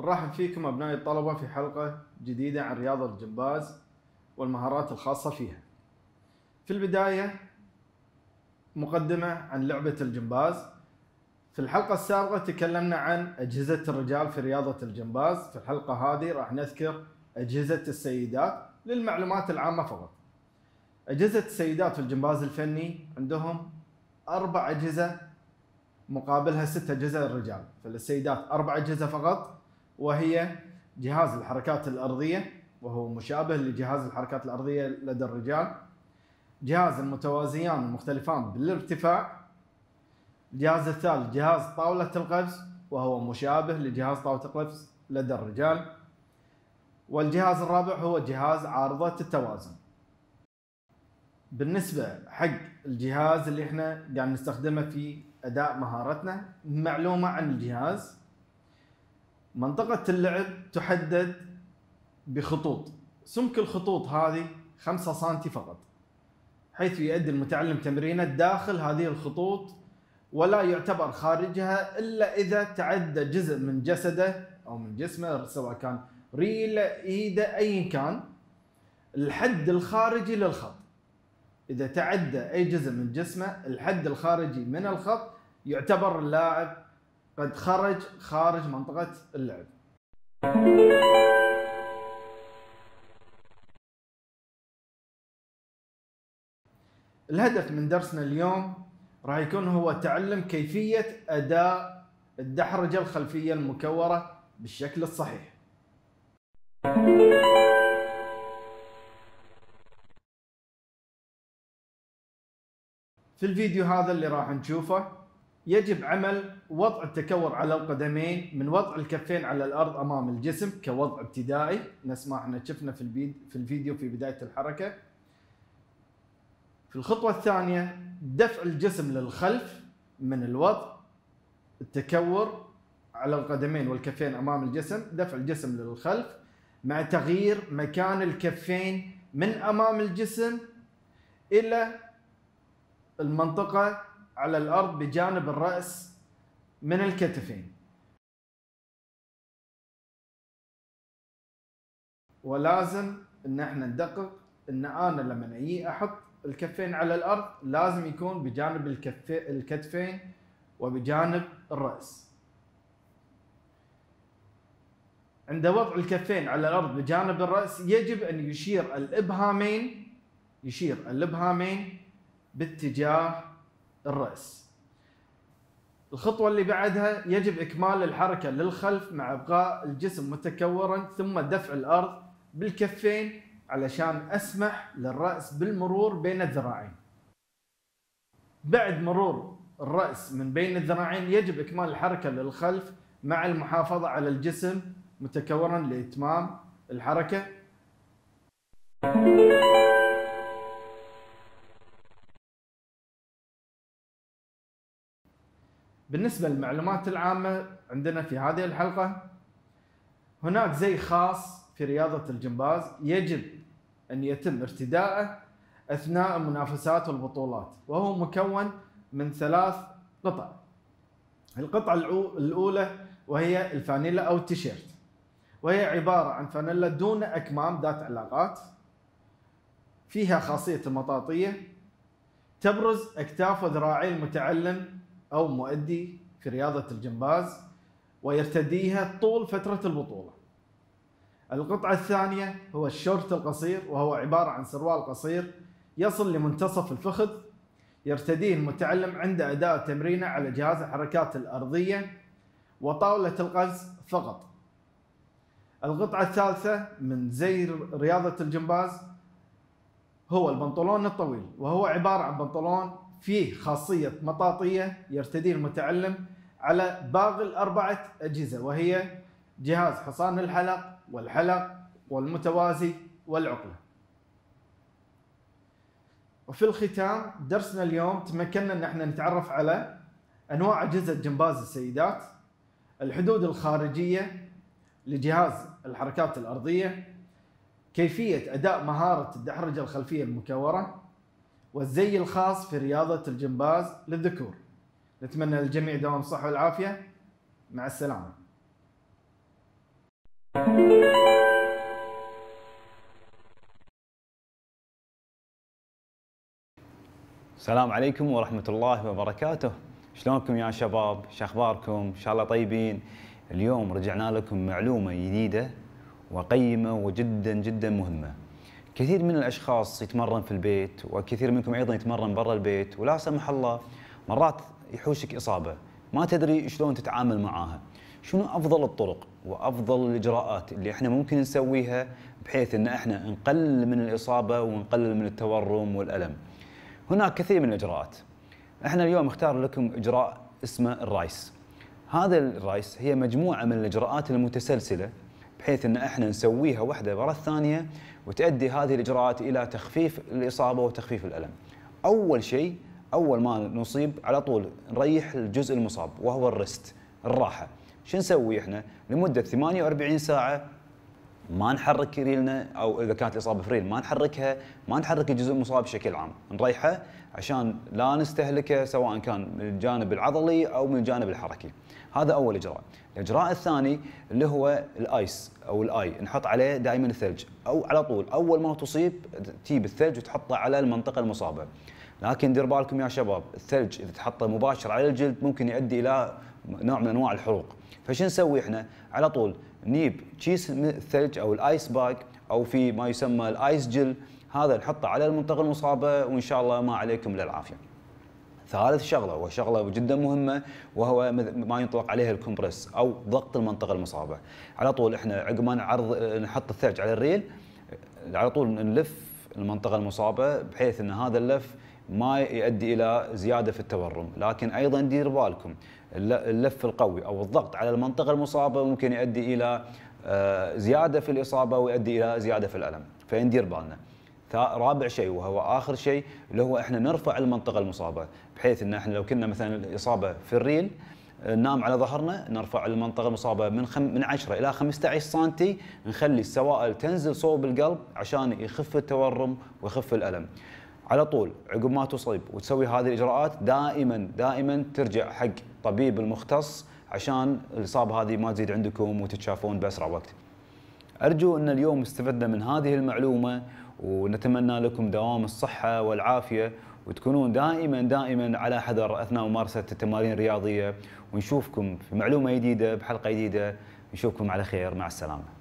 نرحب فيكم أبنائي الطلبة في حلقة جديدة عن رياضة الجمباز والمهارات الخاصة فيها. في البداية مقدمة عن لعبة الجمباز. في الحلقة السابقة تكلمنا عن أجهزة الرجال في رياضة الجمباز. في الحلقة هذه راح نذكر أجهزة السيدات للمعلومات العامة فقط. أجهزة السيدات في الجمباز الفني عندهم 4 أجهزة مقابلها 6 أجهزة للرجال. فللسيدات 4 أجهزة فقط، وهي جهاز الحركات الأرضية وهو مشابه لجهاز الحركات الأرضية لدى الرجال، جهاز المتوازيان المختلفان بالارتفاع، الجهاز الثالث جهاز طاولة القفز وهو مشابه لجهاز طاولة القفز لدى الرجال، والجهاز الرابع هو جهاز عارضة التوازن. بالنسبة حق الجهاز اللي احنا قاعد نستخدمه في أداء مهارتنا، معلومة عن الجهاز: منطقة اللعب تحدد بخطوط، سمك الخطوط هذه 5 سنتي فقط، حيث يؤدي المتعلم تمرينه داخل هذه الخطوط ولا يعتبر خارجها إلا إذا تعدى جزء من جسده أو من جسمه، سواء كان ريله إيده أي كان، الحد الخارجي للخط. إذا تعدى أي جزء من جسمه الحد الخارجي من الخط يعتبر اللاعب قد خرج خارج منطقة اللعب. الهدف من درسنا اليوم راح يكون هو تعلم كيفية أداء الدحرجة الخلفية المكورة بالشكل الصحيح. في الفيديو هذا اللي راح نشوفه يجب عمل وضع التكور على القدمين من وضع الكفين على الأرض أمام الجسم كوضع ابتدائي، نفس ما احنا شفنا في الفيديو في بداية الحركة. في الخطوة الثانية دفع الجسم للخلف من الوضع التكور على القدمين والكفين أمام الجسم، دفع الجسم للخلف مع تغيير مكان الكفين من أمام الجسم إلى المنطقة على الأرض بجانب الرأس من الكتفين. ولازم ان احنا ندقق ان انا لما اجي احط الكفين على الأرض لازم يكون بجانب الكتفين وبجانب الرأس. عند وضع الكفين على الأرض بجانب الرأس يجب أن يشير الإبهامين باتجاه الرأس. الخطوة اللي بعدها يجب إكمال الحركة للخلف مع إبقاء الجسم متكورا، ثم دفع الأرض بالكفين علشان أسمح للرأس بالمرور بين الذراعين. بعد مرور الرأس من بين الذراعين يجب إكمال الحركة للخلف مع المحافظة على الجسم متكورا لإتمام الحركة. بالنسبة للمعلومات العامة عندنا في هذه الحلقة، هناك زي خاص في رياضة الجمباز يجب أن يتم ارتداءه أثناء المنافسات والبطولات، وهو مكون من 3 قطع. القطعة الأولى وهي الفانيلا أو التيشيرت، وهي عبارة عن فانيلا دون أكمام ذات علاقات، فيها خاصية المطاطية، تبرز أكتاف وذراعي المتعلم أو مؤدي في رياضة الجمباز ويرتديها طول فترة البطولة. القطعة الثانية هو الشورت القصير، وهو عبارة عن سروال قصير يصل لمنتصف الفخذ، يرتديه المتعلم عند أداء تمرينه على جهاز الحركات الأرضية وطاولة القفز فقط. القطعة الثالثة من زي رياضة الجمباز هو البنطلون الطويل، وهو عبارة عن بنطلون فيه خاصية مطاطية يرتديه المتعلم على باقي ال4 أجهزة، وهي جهاز حصان الحلق والحلق والمتوازي والعقلة. وفي الختام درسنا اليوم تمكنا ان احنا نتعرف على انواع اجهزة جمباز السيدات، الحدود الخارجية لجهاز الحركات الأرضية، كيفية أداء مهارة الدحرجة الخلفية المكورة، والزي الخاص في رياضة الجمباز للذكور. نتمنى للجميع دوام الصحة والعافية. مع السلامة. السلام عليكم ورحمة الله وبركاته. شلونكم يا شباب؟ شاخباركم؟ إن شاء الله طيبين. اليوم رجعنا لكم معلومة جديدة وقيمة وجدا جدا مهمة. كثير من الأشخاص يتمرن في البيت، وكثير منكم أيضا يتمرن برا البيت، ولا سمح الله مرات يحوشك إصابة ما تدري شلون تتعامل معاها. شنو أفضل الطرق وأفضل الإجراءات اللي احنا ممكن نسويها بحيث ان احنا نقلل من الإصابة ونقلل من التورم والألم؟ هناك كثير من الإجراءات. احنا اليوم اختار لكم إجراء اسمه الرايس. هذا الرايس هي مجموعة من الإجراءات المتسلسلة بحيث ان احنا نسويها واحدة ورا الثانية، وتؤدي هذه الإجراءات إلى تخفيف الإصابة وتخفيف الألم. أول شيء، أول ما نصيب على طول نريح الجزء المصاب وهو الرست، الراحة. شو نسوي احنا؟ لمدة 48 ساعة ما نحرك ريلنا، او اذا كانت الاصابه في ريل ما نحركها، ما نحرك الجزء المصاب بشكل عام، نريحه عشان لا نستهلكه سواء كان من الجانب العضلي او من الجانب الحركي. هذا اول اجراء. الاجراء الثاني اللي هو الايس او الاي، نحط عليه دائما الثلج، او على طول اول ما تصيب تجيب الثلج وتحطه على المنطقه المصابه. لكن دير بالكم يا شباب، الثلج اذا تحطه مباشر على الجلد ممكن يؤدي الى نوع من انواع الحروق. فشو نسوي احنا؟ على طول نجيب كيس الثلج او الايس باج، او في ما يسمى الايس جل، هذا نحطه على المنطقه المصابه وان شاء الله ما عليكم الا العافيه. ثالث شغله وشغله جدا مهمه، وهو ما يطلق عليه الكمبرس او ضغط المنطقه المصابه. على طول احنا عقب ما نحط الثلج على الريل، على طول نلف المنطقه المصابه بحيث ان هذا اللف ما يؤدي الى زياده في التورم. لكن ايضا دير بالكم، اللف القوي او الضغط على المنطقه المصابه ممكن يؤدي الى زياده في الاصابه ويؤدي الى زياده في الالم، فندير بالنا. رابع شيء وهو اخر شيء اللي هو احنا نرفع المنطقه المصابه، بحيث ان احنا لو كنا مثلا الاصابه في الريل ننام على ظهرنا، نرفع المنطقه المصابه من 10 الى 15 سم، نخلي السوائل تنزل صوب القلب عشان يخف التورم ويخف الالم. على طول عقب ما تصيب وتسوي هذه الاجراءات دائما ترجع حق طبيب المختص عشان الاصابه هذه ما تزيد عندكم وتتشافون باسرع وقت. ارجو ان اليوم استفدنا من هذه المعلومه، ونتمنى لكم دوام الصحه والعافيه، وتكونون دائما على حذر اثناء ممارسه التمارين الرياضيه. ونشوفكم في معلومه جديده بحلقه جديده، نشوفكم على خير، مع السلامه.